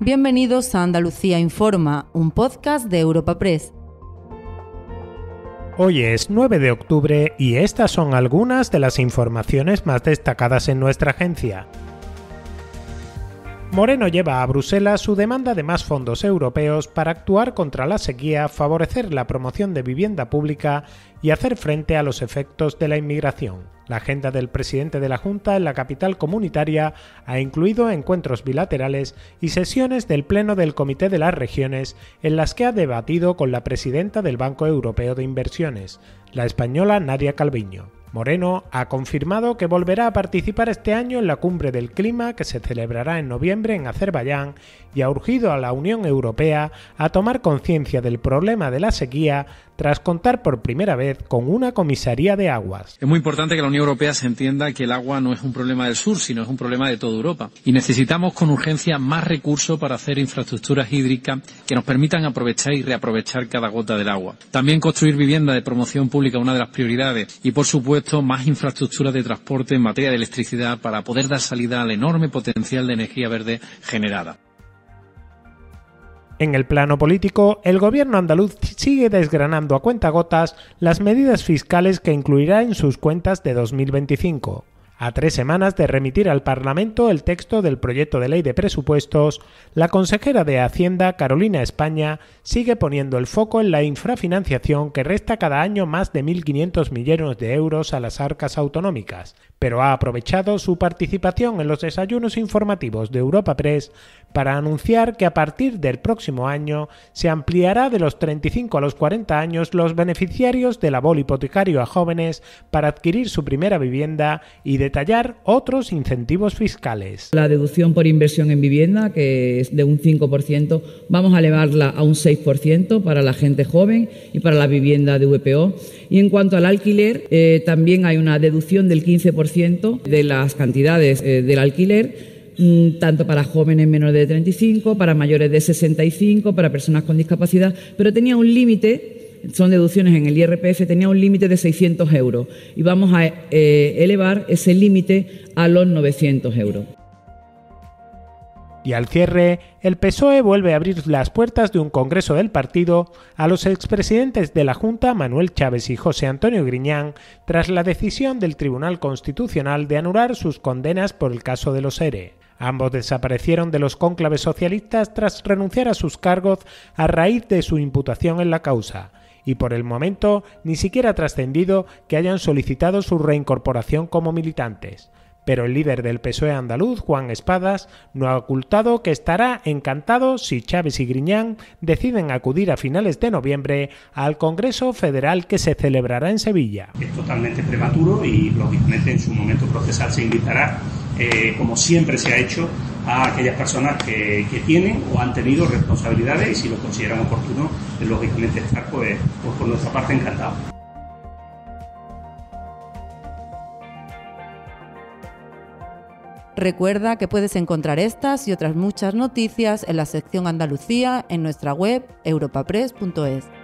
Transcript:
Bienvenidos a Andalucía Informa, un podcast de Europa Press. Hoy es 9 de octubre y estas son algunas de las informaciones más destacadas en nuestra agencia. Moreno lleva a Bruselas su demanda de más fondos europeos para actuar contra la sequía, favorecer la promoción de vivienda pública y hacer frente a los efectos de la inmigración. La agenda del presidente de la Junta en la capital comunitaria ha incluido encuentros bilaterales y sesiones del Pleno del Comité de las Regiones en las que ha debatido con la presidenta del Banco Europeo de Inversiones, la española Nadia Calviño. Moreno ha confirmado que volverá a participar este año en la Cumbre del Clima que se celebrará en noviembre en Azerbaiyán y ha urgido a la Unión Europea a tomar conciencia del problema de la sequía tras contar por primera vez con una comisaría de aguas. Es muy importante que la Unión Europea se entienda que el agua no es un problema del sur, sino es un problema de toda Europa. Y necesitamos con urgencia más recursos para hacer infraestructuras hídricas que nos permitan aprovechar y reaprovechar cada gota del agua. También construir vivienda de promoción pública, una de las prioridades. Y por supuesto, más infraestructuras de transporte en materia de electricidad para poder dar salida al enorme potencial de energía verde generada. En el plano político, el gobierno andaluz sigue desgranando a cuentagotas las medidas fiscales que incluirá en sus cuentas de 2025. A 3 semanas de remitir al Parlamento el texto del proyecto de ley de presupuestos, la consejera de Hacienda, Carolina España, sigue poniendo el foco en la infrafinanciación que resta cada año más de 1.500 millones de euros a las arcas autonómicas, pero ha aprovechado su participación en los desayunos informativos de Europa Press para anunciar que a partir del próximo año se ampliará de los 35 a los 40 años los beneficiarios del abono hipotecario a jóvenes para adquirir su primera vivienda y detallar otros incentivos fiscales. La deducción por inversión en vivienda, que es de un 5%, vamos a elevarla a un 6% para la gente joven y para la vivienda de VPO. Y en cuanto al alquiler, también hay una deducción del 15% de las cantidades del alquiler, tanto para jóvenes menores de 35, para mayores de 65, para personas con discapacidad, pero tenía un límite. Son deducciones en el IRPF, tenía un límite de 600 euros y vamos a elevar ese límite a los 900 euros. Y al cierre, el PSOE vuelve a abrir las puertas de un congreso del partido a los expresidentes de la Junta, Manuel Chaves y José Antonio Griñán, tras la decisión del Tribunal Constitucional de anular sus condenas por el caso de los ERE. Ambos desaparecieron de los cónclaves socialistas tras renunciar a sus cargos a raíz de su imputación en la causa. Y por el momento ni siquiera ha trascendido que hayan solicitado su reincorporación como militantes. Pero el líder del PSOE andaluz, Juan Espadas, no ha ocultado que estará encantado si Chaves y Griñán deciden acudir a finales de noviembre al Congreso Federal que se celebrará en Sevilla. Es totalmente prematuro y lógicamente en su momento procesal se invitará, como siempre se ha hecho, a aquellas personas que tienen o han tenido responsabilidades y si lo consideran oportuno, lógicamente estar pues por nuestra parte encantado. Recuerda que puedes encontrar estas y otras muchas noticias en la sección Andalucía en nuestra web europapress.es.